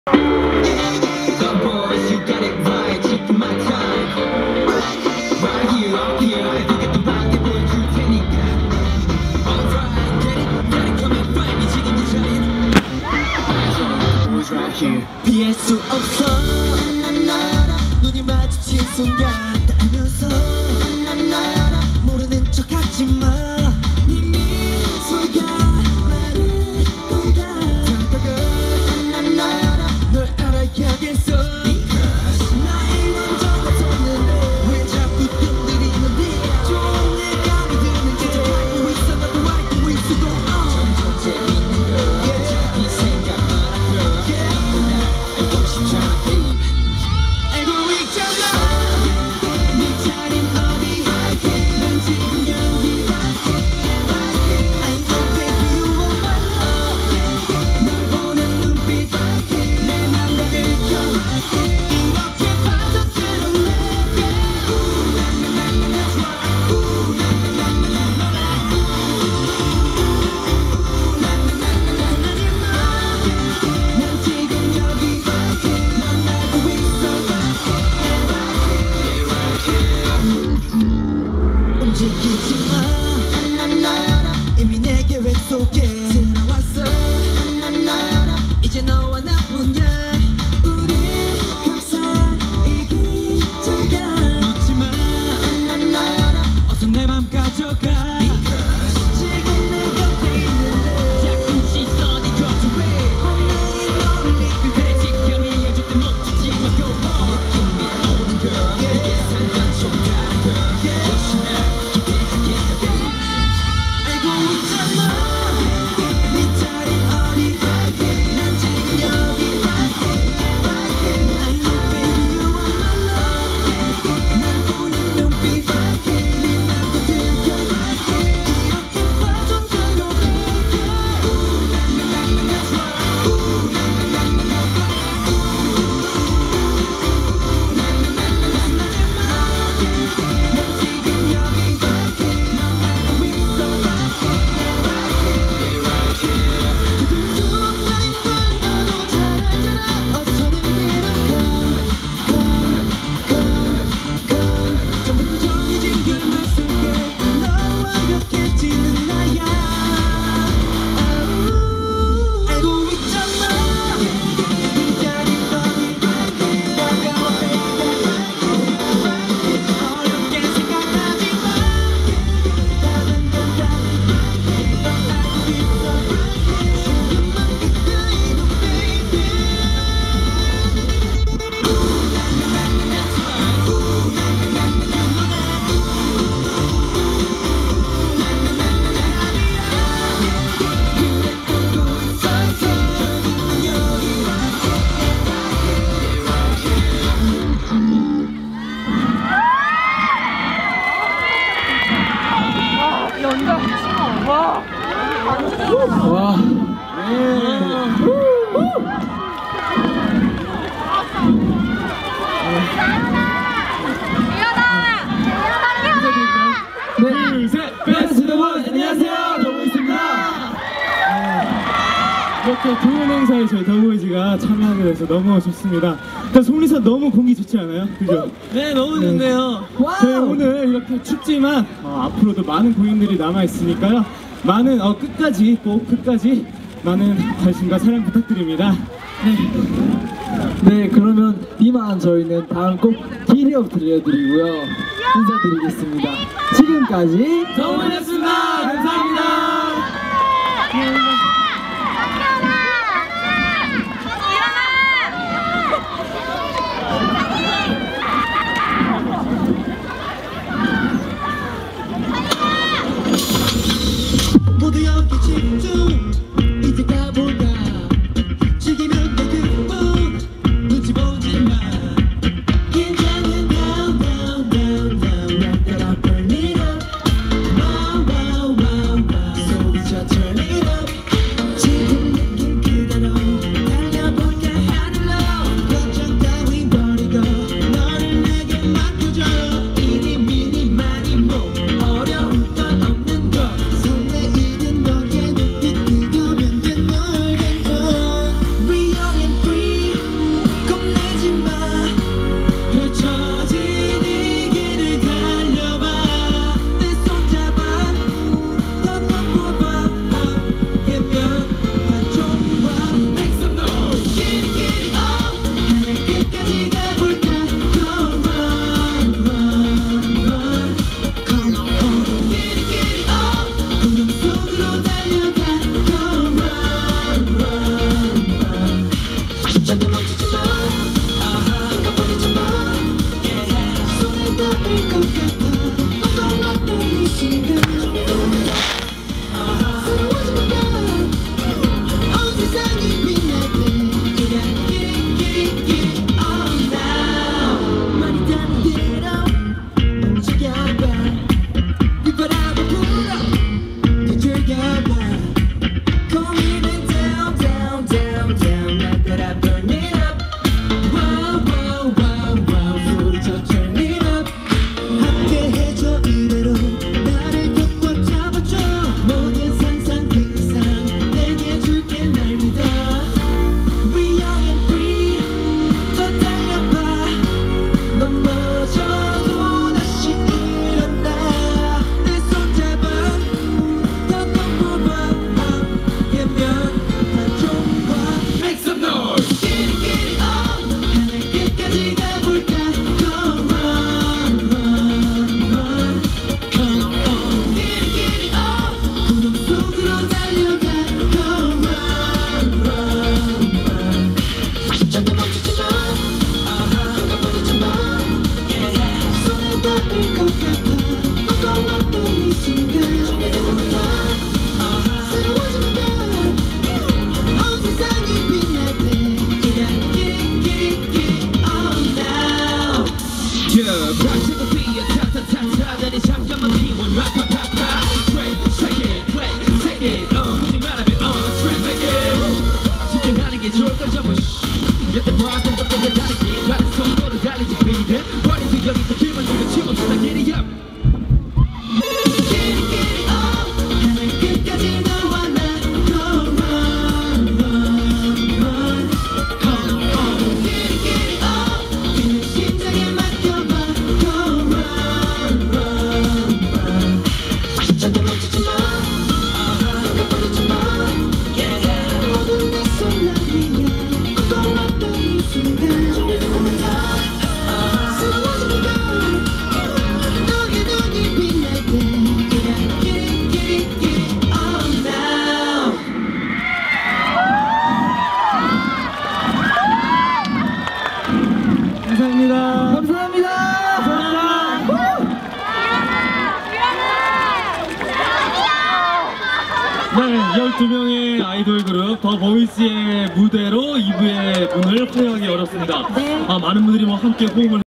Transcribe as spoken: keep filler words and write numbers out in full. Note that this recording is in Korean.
피할 수 없어 눈이 마주친 순간 다 알면서 모르는 척 하지마 네 미소가 나를 보다 다가가 널 알아야겠어 나의 먼저 나섰는데 왜 자꾸 뜸들이는데 좋은 내가 믿는 게 더 알고 있어 나도 알고 있어 점점 재밌는 걸 자기 생각만 하고 이미 내 계획 속에 들어왔어 이제 너와 나뿐이야 우리 감사이기 제가 놓지마 어서 내 맘 가져가 지금 내 곁에 있는데 자꾸 시선이 거쳐해 분명히 너를 이끌게 지켜내야 절대 멈추지 마 go on 느낌이 오는 걸 이게 상관 좀 다른 걸 역시 날 와. 네. 둘, 셋. 베스트 원. 안녕하세요. 더보이즈입니다. 이렇게 좋은 행사에 저희 더보이즈가 참여하게 돼서 너무 좋습니다. 일단 속리산 너무 공기 좋지 않아요? 그죠? 네, 너무 좋네요. 네. 저희 오늘 이렇게 춥지만 어, 앞으로도 많은 공연들이 남아 있으니까요. 많은 어, 끝까지 꼭 끝까지 많은 관심과 사랑 부탁드립니다. 네. 네, 그러면 이만 저희는 다음 꼭 기리업 들려드리고요. 인사드리겠습니다. 지금까지 더보이즈였습니다. 감사합니다. 모두 여기 집중 이제 가볼까 즐기면 돼 그뿐 눈치 보지마 긴장은 down down down down wrap that up burn it up wow wow wow wow 소리쳐 turn it up 절대 멈추지 마. 아하, 가버리지 마. Yeah. 손에 닿을 것 같아. 어떤 이 순간. 아하, 새로워지는 온 세상이 빛날 때 그냥 길이 길이 길이 all now. 많이 다른 대로 움직여봐. 빗바람을 불어 뒤즐겨봐. 고민은 down down down down like that I burn it up. Wow wow wow wow 소리쳐 turn it up. 함께 해줘 이대로 나를 꽉꽉 잡아줘. 모든 상상 그 이상 내게 줄게 날 믿어. We young and free 더 달려봐. 넘어져도 다시 일어나. 내 손잡아 더 넘어봐. 깨면 다 좋아. Make some noise. 길이 길이 up 하늘 끝까지 가볼까. Come on run run come on. 길이 길이 up 구름 속으로 달려가. Come on run run 절대 멈추지 마. 아하 가버리지 마. Yeah. 손에 닿을 것 같아. 어떤 이 순간. 아하 새로워지는 온 세상이 빛날 때 그냥 길이 길이 길이 all now. Yeah, 박수가 피어 타타타타다니 잠깐만 피워 라파파파. Sway, shake it, play, take it, uh, 하지 말라면 uh, straight make it. 집중하는 게 좋을 걸 접어. Get the bar, 좀 더 다르게 다른 속도로 달리지 baby. 머리도 여기서 길만 들고 춤없이 다 giddy up. 길이 길이 up 하늘 끝까지 너와 나. Come on run run come on. 길이 길이 up 뛰는 심장에 맡겨봐. Come on run run 절대 멈추지 마. 아하 가버리지 마. Yeah. 모든 내 손아귀야. 어떤 이 순간. 아하 새로워지는 너의 눈이 빛날 때 그냥 길이 길이 길이 all now. 감사합니다. 감사합니다. 네, 열두 명의 아이돌 그룹 더 보이스의 무대로 이 부의 문을 화려하게 열었습니다. 아, 많은 분들이 뭐 함께 호응을